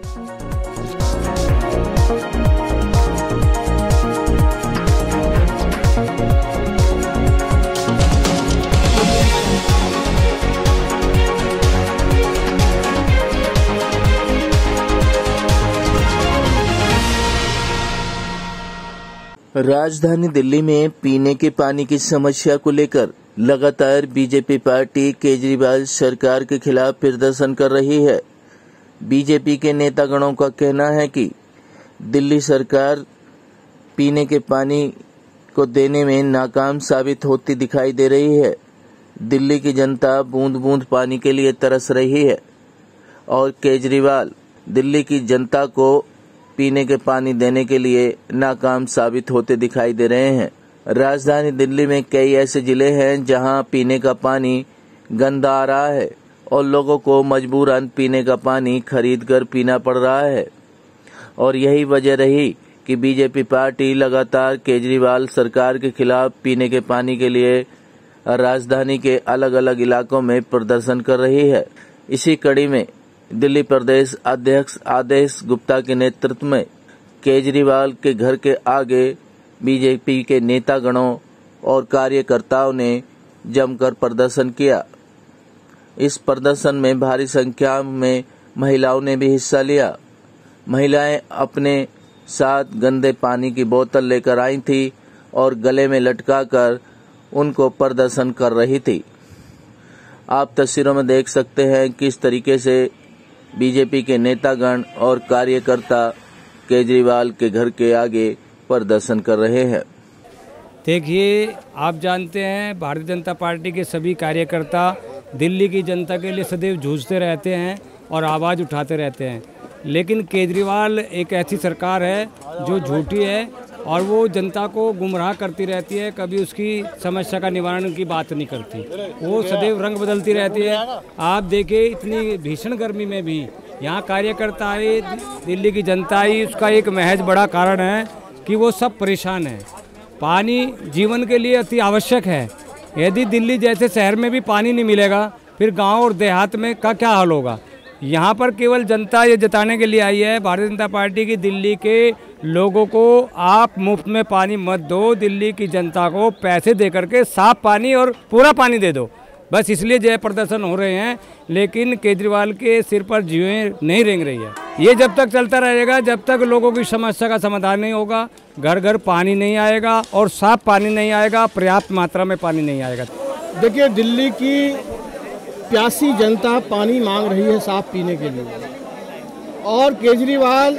राजधानी दिल्ली में पीने के पानी की समस्या को लेकर लगातार बीजेपी पार्टी केजरीवाल सरकार के खिलाफ प्रदर्शन कर रही है। बीजेपी के नेतागणों का कहना है कि दिल्ली सरकार पीने के पानी को देने में नाकाम साबित होती दिखाई दे रही है। दिल्ली की जनता बूंद बूंद पानी के लिए तरस रही है और केजरीवाल दिल्ली की जनता को पीने के पानी देने के लिए नाकाम साबित होते दिखाई दे रहे हैं। राजधानी दिल्ली में कई ऐसे जिले हैं जहां पीने का पानी गंदा आ रहा है और लोगों को मजबूरन पीने का पानी खरीद कर पीना पड़ रहा है और यही वजह रही कि बीजेपी पार्टी लगातार केजरीवाल सरकार के खिलाफ पीने के पानी के लिए राजधानी के अलग अलग इलाकों में प्रदर्शन कर रही है। इसी कड़ी में दिल्ली प्रदेश अध्यक्ष आदेश गुप्ता के नेतृत्व में केजरीवाल के घर के आगे बीजेपी के नेतागणों और कार्यकर्ताओं ने जमकर प्रदर्शन किया। इस प्रदर्शन में भारी संख्या में महिलाओं ने भी हिस्सा लिया। महिलाएं अपने साथ गंदे पानी की बोतल लेकर आई थी और गले में लटकाकर उनको प्रदर्शन कर रही थी। आप तस्वीरों में देख सकते हैं किस तरीके से बीजेपी के नेतागण और कार्यकर्ता केजरीवाल के घर के आगे प्रदर्शन कर रहे हैं। देखिए, आप जानते हैं भारतीय जनता पार्टी के सभी कार्यकर्ता दिल्ली की जनता के लिए सदैव जूझते रहते हैं और आवाज़ उठाते रहते हैं, लेकिन केजरीवाल एक ऐसी सरकार है जो झूठी है और वो जनता को गुमराह करती रहती है। कभी उसकी समस्या का निवारण की बात नहीं करती, वो सदैव रंग बदलती रहती है। आप देखिए, इतनी भीषण गर्मी में भी यहाँ कार्यकर्ता आए, दिल्ली की जनता आई, उसका एक महज बड़ा कारण है कि वो सब परेशान है। पानी जीवन के लिए अति आवश्यक है। यदि दिल्ली जैसे शहर में भी पानी नहीं मिलेगा, फिर गांव और देहात में का क्या हाल होगा। यहाँ पर केवल जनता ये जताने के लिए आई है भारतीय जनता पार्टी की, दिल्ली के लोगों को आप मुफ्त में पानी मत दो, दिल्ली की जनता को पैसे दे करके साफ पानी और पूरा पानी दे दो। बस इसलिए जय प्रदर्शन हो रहे हैं, लेकिन केजरीवाल के सिर पर जीवें नहीं रेंग रही है। ये जब तक चलता रहेगा, जब तक लोगों की समस्या का समाधान नहीं होगा, घर घर पानी नहीं आएगा और साफ पानी नहीं आएगा, पर्याप्त मात्रा में पानी नहीं आएगा। देखिए, दिल्ली की प्यासी जनता पानी मांग रही है साफ पीने के लिए और केजरीवाल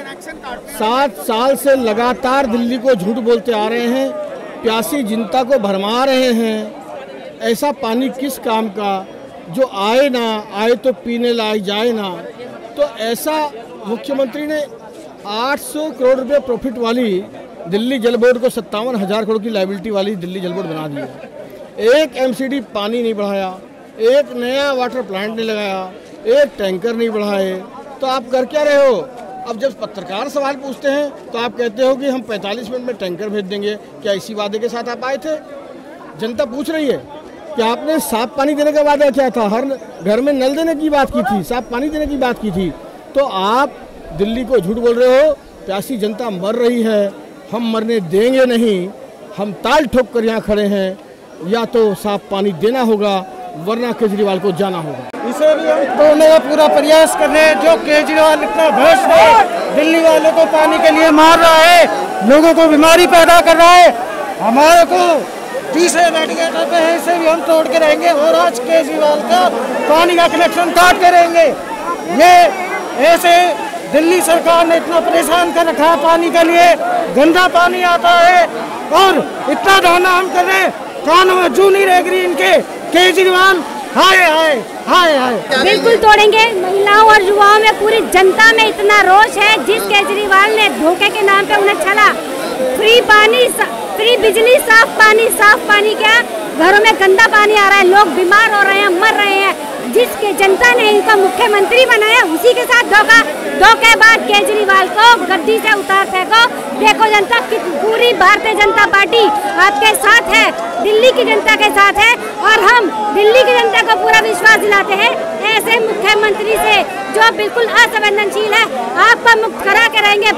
7 साल से लगातार दिल्ली को झूठ बोलते आ रहे हैं, प्यासी जनता को भरमा रहे हैं। ऐसा पानी किस काम का जो आए ना आए तो पीने लायक जाए ना। तो ऐसा मुख्यमंत्री ने 800 करोड़ रुपए प्रॉफिट वाली दिल्ली जल बोर्ड को 57,000 करोड़ की लायबिलिटी वाली दिल्ली जल बोर्ड बना दिया। एक एमसीडी पानी नहीं बढ़ाया, एक नया वाटर प्लांट नहीं लगाया, एक टैंकर नहीं बढ़ाए। तो आप कर क्या रहे हो? अब जब पत्रकार सवाल पूछते हैं तो आप कहते हो कि हम 45 मिनट में टैंकर भेज देंगे। क्या इसी वादे के साथ आप आए थे? जनता पूछ रही है कि आपने साफ पानी देने का वादा किया था, हर घर में नल देने की बात की थी, साफ पानी देने की बात की थी। तो आप दिल्ली को झूठ बोल रहे हो। प्यासी जनता मर रही है, हम मरने देंगे नहीं। हम ताल ठोक कर यहाँ खड़े हैं, या तो साफ पानी देना होगा वरना केजरीवाल को जाना होगा। इसे भी हम तोड़ने का पूरा प्रयास कर रहे हैं। जो केजरीवाल इतना भ्रष्ट है, दिल्ली वालों को पानी के लिए मार रहा है, लोगों को बीमारी पैदा कर रहा है, हमारे को तीसरे मेडिकेटर पे है, इसे भी हम तोड़ के रहेंगे और आज केजरीवाल का पानी का कनेक्शन काट के रहेंगे। ये ऐसे दिल्ली सरकार ने इतना परेशान कर रखा है पानी के लिए, गंदा पानी आता है और इतना धरना हम कर रहे हैं, कानों में जू नहीं रह गई इनके। केजरीवाल हाय हाय हाय हाय बिल्कुल तोड़ेंगे। महिलाओं और युवाओं में, पूरी जनता में इतना रोष है, जिस केजरीवाल ने धोखे के नाम पे उन्हें छला। फ्री पानी, फ्री बिजली, साफ पानी क्या, घरों में गंदा पानी आ रहा है, लोग बीमार हो रहे हैं, मर रहे हैं। जिसके जनता ने इनका मुख्यमंत्री बनाया, उसी के साथ धोखेबाज केजरीवाल को गद्दी से उतार फेंको। देखो जनता की, पूरी भारतीय जनता पार्टी आपके साथ है, दिल्ली की जनता के साथ है और हम दिल्ली की जनता को पूरा विश्वास दिलाते हैं ऐसे मुख्यमंत्री से जो बिल्कुल असंवेदनशील है। आपको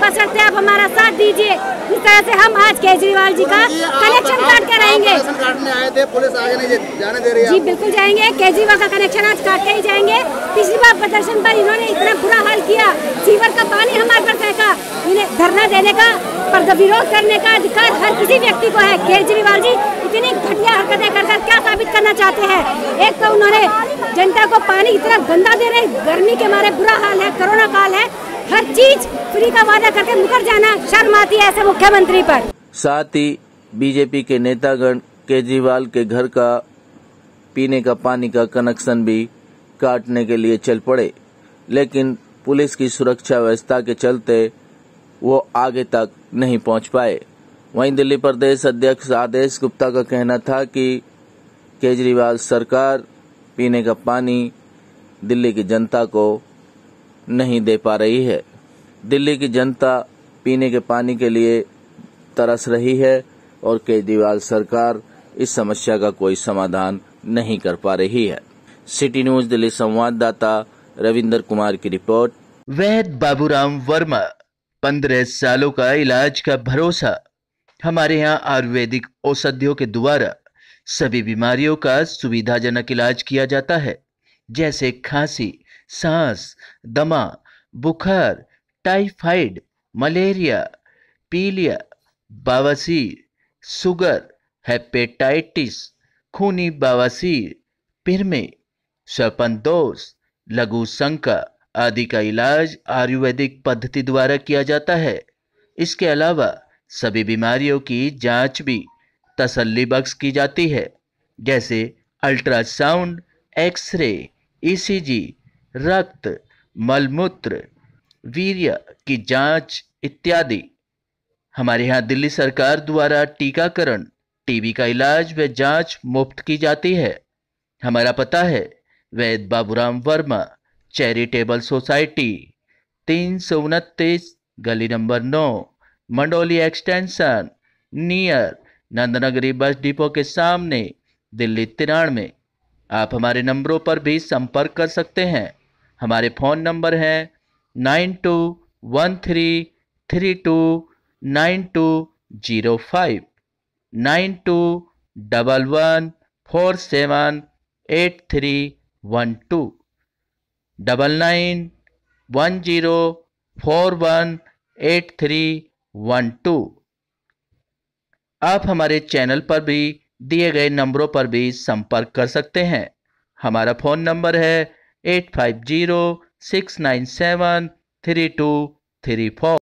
बशर्ते आप हमारा साथ दीजिए। इस तरह से हम आज केजरीवाल जी का कनेक्शन काट के रहेंगे। काटने आए थे, पुलिस आगे नहीं जाने दे रही है। जी बिल्कुल जाएंगे, केजरीवाल का कनेक्शन आज काट के ही जाएंगे। पिछली बार प्रदर्शन पर इन्होंने इतना बुरा हाल किया, सीवर का पानी हमारे पर फेंका। इन्हें धरना देने का, पर विरोध करने का अधिकार हर किसी व्यक्ति को है। केजरीवाल जी इतनी घटिया हरकतें कर क्या साबित करना चाहते हैं? एक तो उन्होंने जनता को पानी इतना गंदा दे रहे, गर्मी के मारे बुरा हाल है, कोरोना काल है, हर चीज फ्री का वादा करके मुकर जाना, शर्म आती है ऐसे मुख्यमंत्री पर। साथ ही बीजेपी के नेतागण केजरीवाल के घर का पीने का पानी का कनेक्शन भी काटने के लिए चल पड़े, लेकिन पुलिस की सुरक्षा व्यवस्था के चलते वो आगे तक नहीं पहुंच पाए। वहीं दिल्ली प्रदेश अध्यक्ष आदेश गुप्ता का कहना था कि केजरीवाल सरकार पीने का पानी दिल्ली की जनता को नहीं दे पा रही है। दिल्ली की जनता पीने के पानी के लिए तरस रही है और केजरीवाल सरकार इस समस्या का कोई समाधान नहीं कर पा रही है। सिटी न्यूज दिल्ली संवाददाता रविंदर कुमार की रिपोर्ट। वैद्य बाबूराम वर्मा, 15 सालों का इलाज का भरोसा। हमारे यहाँ आयुर्वेदिक औषधियों के द्वारा सभी बीमारियों का सुविधाजनक इलाज किया जाता है, जैसे खांसी, सांस, दमा, बुखार, टाइफाइड, मलेरिया, पीलिया, बवासीर, शुगर, हेपेटाइटिस, खूनी बवासीर, पिरमे, सर्पदोष, लघु शंका आदि का इलाज आयुर्वेदिक पद्धति द्वारा किया जाता है। इसके अलावा सभी बीमारियों की जांच भी तसल्ली बख्श की जाती है, जैसे अल्ट्रासाउंड, एक्सरे, ईसीजी, रक्त, मलमूत्र, वीर्य की जांच इत्यादि। हमारे यहाँ दिल्ली सरकार द्वारा टीकाकरण, टीबी का इलाज व जांच मुफ्त की जाती है। हमारा पता है वैद्य बाबूराम वर्मा चैरिटेबल सोसाइटी, 329 गली number 9, Mandoli extension, near Nandnagari bus depot के सामने, दिल्ली 93। आप हमारे नंबरों पर भी संपर्क कर सकते हैं। हमारे फ़ोन नंबर हैं 9213329205, 9211478312, 9910418312। आप हमारे चैनल पर भी दिए गए नंबरों पर भी संपर्क कर सकते हैं। हमारा फ़ोन नंबर है 8506973234।